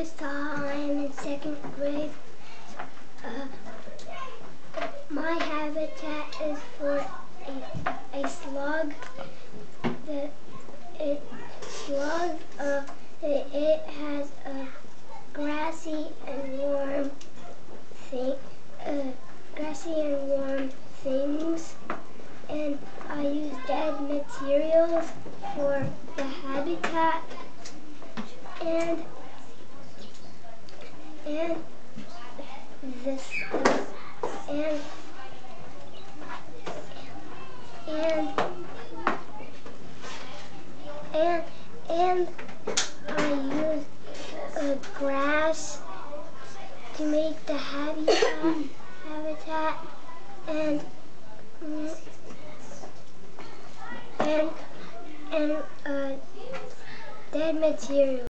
is Taha. I am in second grade. My habitat is for a slug. It has a grassy and warm things, and I use dead materials for the habitat, and this and I use grass to make the habitat and dead material.